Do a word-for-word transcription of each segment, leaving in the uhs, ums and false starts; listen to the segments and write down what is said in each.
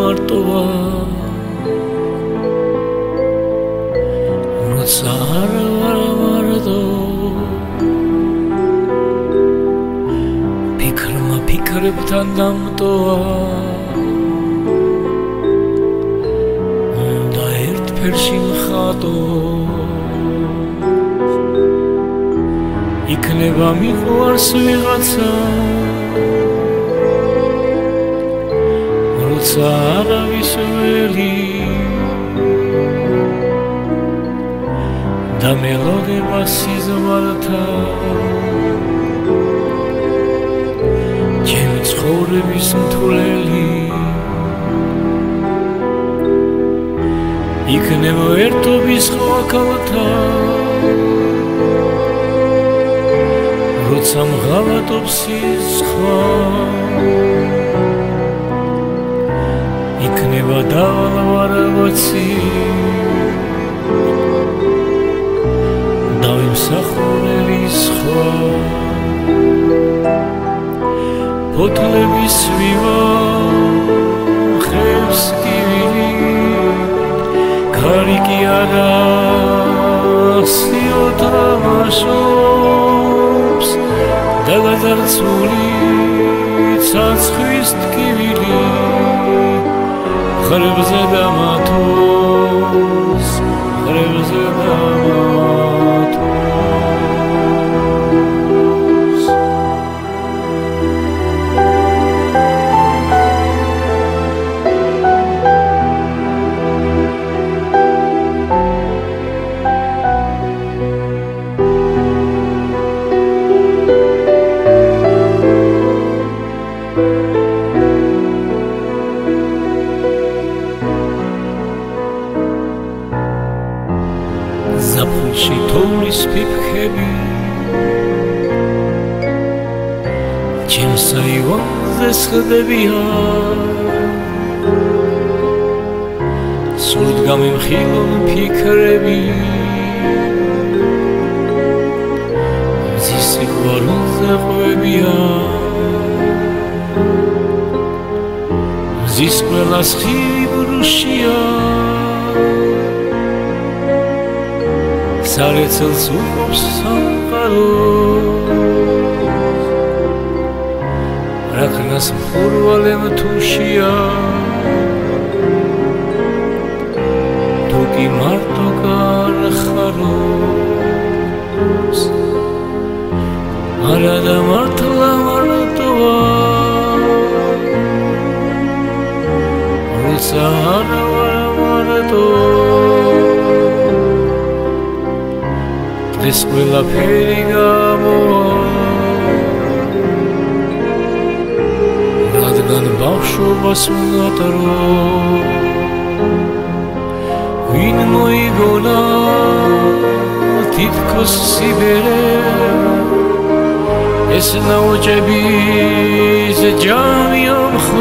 მარტოა როცა არ ვარ მარტო ფიქრმა ფიქრებთან დამტოა უნდა ერთ ფერში მხატო იქნება მიყვარს ვიღაცა როცა არავის ველი და მელოდება სიზმართა ჩემი ცხოვრების მთლელი იქნება ერთობის ხვაქალთა როცა მღალატობს სიცხვა იქნება დავალვარებაცი დავიმსახურელი სხვა ფოთლების ვივა ხებს კივილი ქარი კი არა სიოთამაშობს და გაზარცული ცაცხვის ტკივილი ხრებზე დამათოს ხრებზე დამათოს ზაფხულში თოვლის ფიფხები ჩემს აივანზე სხდებიან სურთ გამემხილო ფიქრები მზის სიყვარულზე ყვებიან მზის ყველა სხივი ბრუშია სარეცელს უყობს სამყაროს რაკნას მხურვალემ თუშია თუ კი მარტო გარხაროს არა და მართლა მარტოა როცა არა ვარ მარტო ეს ყველაფერი გამოვა რადგან ბავშვობას უნატრო ვინ მოიგონა თითქოს სიბერე ეს ნაოჭების ჯამია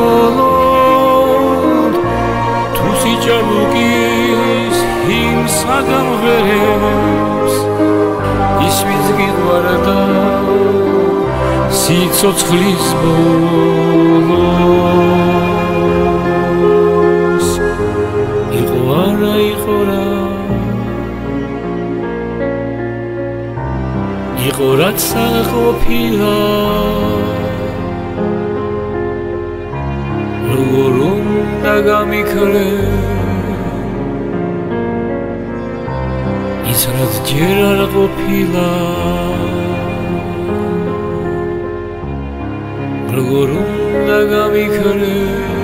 მხოლოდ თუ სიჭაბუკის იმ საგამღერებს ის ვინც გიყვარდა სიცოცხლის ბოლოს იყო არა იყო რა იყო რაც არ ყოფილა როგორ უნდა გამიქრე ის რაც ჯერ არ ყოფილა როგორ უნდა გამიქრე